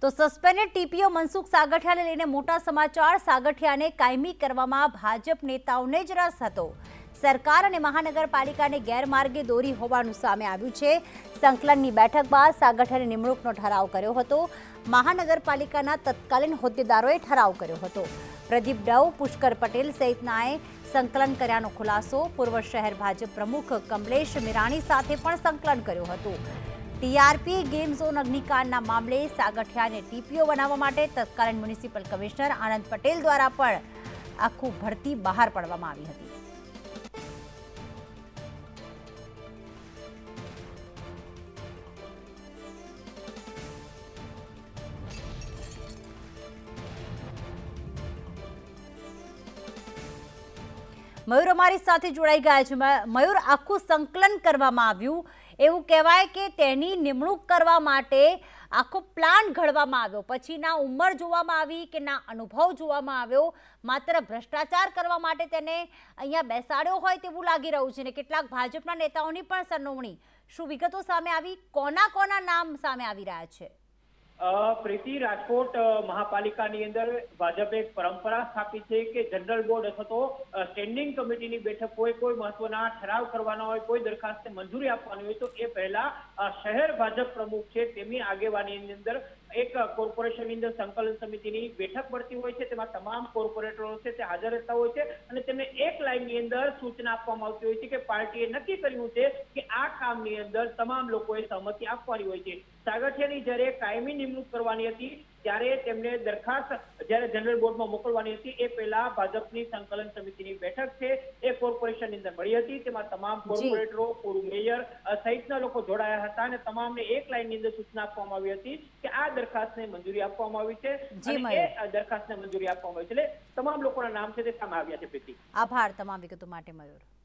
તો suspended TPO Mansukh સાગઠિયાને લઈને મોટા સમાચાર। સાગઠિયાને કાયમી કરવામાં ભાજપ નેતાઓને જ રસ હતો। સરકાર અને મહાનગરપાલિકાને ગેરમાર્ગે દોરી હોવાનું સામે આવ્યું છે। સંકલનની બેઠક બાદ સાગઠિયાની નિમણૂકનો ઠરાવ કર્યો હતો। મહાનગરપાલિકાના તત્કાલીન હોદ્દેદારોએ ઠરાવ કર્યો હતો। પ્રદીપ ડવ, પુષ્કર પટેલ સહિતનાએ સંકલન કર્યાનો ખુલાસો। પૂર્વ શહેર ભાજપ પ્રમુખ કમલેશ મીરાણી સાથે પણ સંકલન કર્યું હતું। ટીઆરપી ગેમ ઝોન અગ્નિકાંડના મામલે સાગઠિયાને ટીપીઓ બનાવવા માટે તત્કાલીન મ્યુનિસિપલ કમિશનર આનંદ પટેલ દ્વારા પણ આખું ભરતી બહાર પાડવામાં આવી હતી। મયુર અમારી સાથે જોડાઈ ગયા છે। મયુર, આખું સંકલન કરવામાં આવ્યું, એવું કહેવાય કે તેની નિમણૂક કરવા માટે આખો પ્લાન ઘડવામાં આવ્યો, પછી ના ઉંમર જોવામાં આવી કે ના અનુભવ જોવામાં આવ્યો, માત્ર ભ્રષ્ટાચાર કરવા માટે તેને અહીંયા બેસાડ્યો હોય તેવું લાગી રહ્યું છે ને કેટલાક ભાજપના નેતાઓની પણ સંડોવણી। શું વિગતો સામે આવી? કોના નામ સામે આવી રહ્યા છે? પ્રીતિ, રાજકોટ મહાપાલિકાની અંદર ભાજપે એક પરંપરા સ્થાપી છે કે જનરલ બોર્ડ અથવા તો સ્ટેન્ડિંગ કમિટીની બેઠક કોઈ મહત્વના ઠરાવ કરવાના હોય, કોઈ દરખાસ્તને મંજૂરી આપવાની હોય તો એ પહેલા શહેર ભાજપ પ્રમુખ છે તેમની આગેવાનીની અંદર એક કોર્પોરેશનની અંદર સંકલન સમિતિની બેઠક મળતી હોય છે। તેમાં તમામ કોર્પોરેટરો છે તે હાજર રહેતા હોય છે અને તેમને એક લાઇનની અંદર સૂચના આપવામાં આવતી હોય છે કે પાર્ટીએ નક્કી કર્યું છે કે આ કામની અંદર તમામ લોકોએ સહમતિ આપવાની હોય છે। સાગઠિયાની જ્યારે કાયમી નિમણૂક કરવાની હતી ત્યારે તેમને દરખાસ્ત જ્યારે જનરલ બોર્ડમાં મોકલવાની હતી એ પહેલા ભાજપની સંકલન સમિતિની બેઠક છે એ કોર્પોરેશનની અંદર મળી હતી। તેમાં તમામ કોર્પોરેટરો, પૂર્વ મેયર સહિતના લોકો જોડાયા હતા અને તમામને એક લાઇનની અંદર સૂચના આપવામાં આવી હતી કે આ દરખાસ્તને મંજૂરી આપવામાં આવી છે અને એ દરખાસ્તને મંજૂરી આપવામાં આવી છે। એટલે તમામ લોકોના નામ છે તે સામે આવ્યા છે। પ્રીતિ, આભાર તમામ વિગતો માટે મયુર।